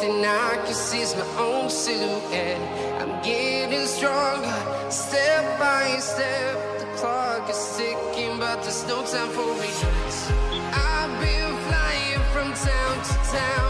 and I can see my own silhouette. I'm getting stronger, step by step. The clock is ticking, but there's no time for regrets. I've been flying from town to town.